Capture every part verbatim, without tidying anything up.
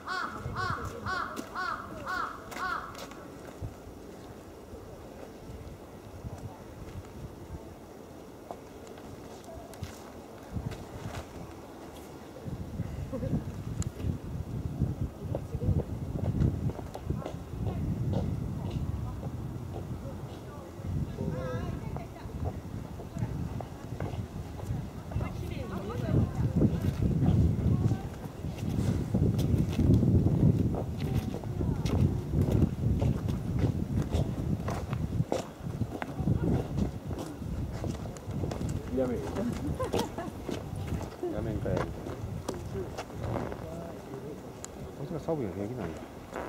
やめんやめんかやこいつが寒いの平気なんだ。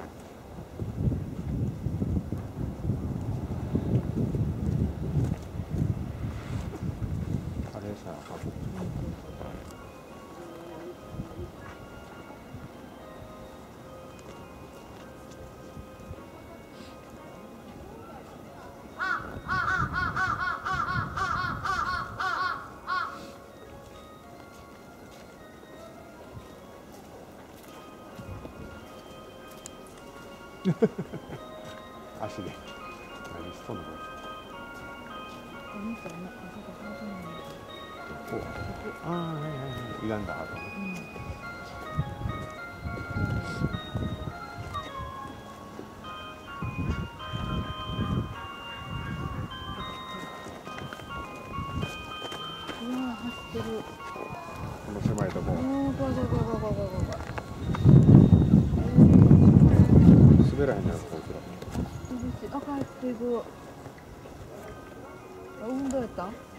あれさ、足で何しとんのこれ。こうああはいはいはいいらんだあとね。 うわ走ってる。 この狭いとこ。滑らへんやろこいつら。 あ、帰っていく。あ、運動やった？